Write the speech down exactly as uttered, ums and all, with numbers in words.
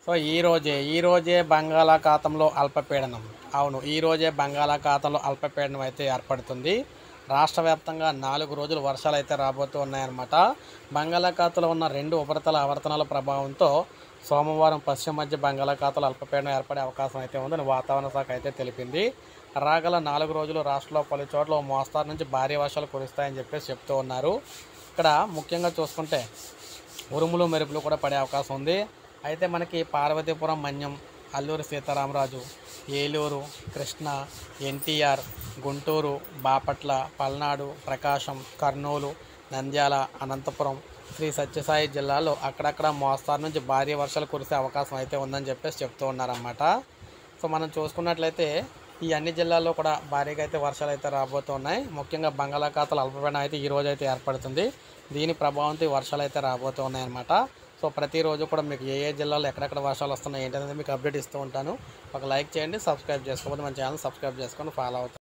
So ఈరోజే ఈరోజే బంగాళాఖాతంలో అల్పపీడనం అవును ఈరోజే బంగాళాఖాతంలో అల్పపీడనం అయితే ఏర్పడుతుంది. రాష్ట్ర వ్యాప్తంగా నాలుగు రోజులు వర్షాలు అయితే రాబోతూ ఉన్నాయన్నమాట. బంగాళాఖాతంలో ఉన్న రెండు ఉపరితల ఆవర్తనాల ప్రభావంతో సోమవారం పశ్చిమ మధ్య బంగాళాఖాతంలో అల్పపీడనం ఏర్పడే అవకాశం అయితే ఉందని వాతావరణ శాఖ అయితే తెలిపింది. రాగల నాలుగు రోజులు రాష్ట్రంలో పలు చోట్ల ఓ మోస్తారు నుంచి భారీ వర్షాలు కురుస్తాయని చెప్పేసి చెప్తూ ఉన్నారు. ఇక్కడ ముఖ్యంగా చూసుకుంటే ఉరుములు మెరుపులు కూడా పడే అవకాశం ఉంది. అయితే మనకి పార్వతీపురం, మన్యం, అల్లూరి సీతారామరాజు, ఏలూరు, కృష్ణా, ఎన్టీఆర్, గుంటూరు, బాపట్ల, పల్నాడు, ప్రకాశం, కర్నూలు, నంద్యాల, అనంతపురం, శ్రీ సత్యసాయి జిల్లాలో అక్కడక్కడ మోస్తారు నుంచి భారీ వర్షాలు కురిసే అవకాశం అయితే ఉందని చెప్పేసి చెప్తూ ఉన్నారన్నమాట. సో మనం చూసుకున్నట్లయితే ఈ అన్ని జిల్లాల్లో కూడా భారీగా అయితే వర్షాలు అయితే రాబోతున్నాయి. ముఖ్యంగా బంగాళాఖాతంలో అల్పపీడనం అయితే ఈ రోజు అయితే ఏర్పడుతుంది. దీని ప్రభావంతో ఈ వర్షాలు అయితే రాబోతూ ఉన్నాయన్నమాట. సో ప్రతిరోజు కూడా మీకు ఏ ఏ జిల్లాలో ఎక్కడెక్కడ వర్షాలు వస్తున్నాయి ఏంటనేది మీకు అప్డేట్ ఇస్తూ ఉంటాను. ఒక లైక్ చేయండి, సబ్స్క్రైబ్ చేసుకోకపోతే మన ఛానల్ సబ్స్క్రైబ్ చేసుకొని ఫాలో అవుతాను.